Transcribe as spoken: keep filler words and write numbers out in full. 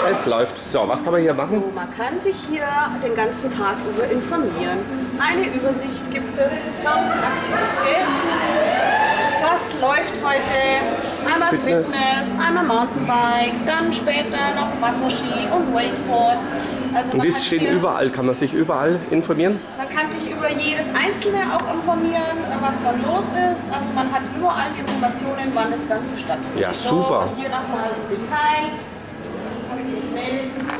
es läuft. So, was kann man hier machen? So, man kann sich hier den ganzen Tag über informieren. Eine Übersicht gibt es von Aktivitäten. Was läuft heute? Einmal Fitness. Fitness, einmal Mountainbike, dann später noch Wasserski und Wakeboard. Also und das steht überall, kann man sich überall informieren? Man kann sich über jedes Einzelne auch informieren, was dann los ist. Also man hat überall die Informationen, wann das Ganze stattfindet. Ja, super. So, hier nochmal im Detail. Kannst du dich melden.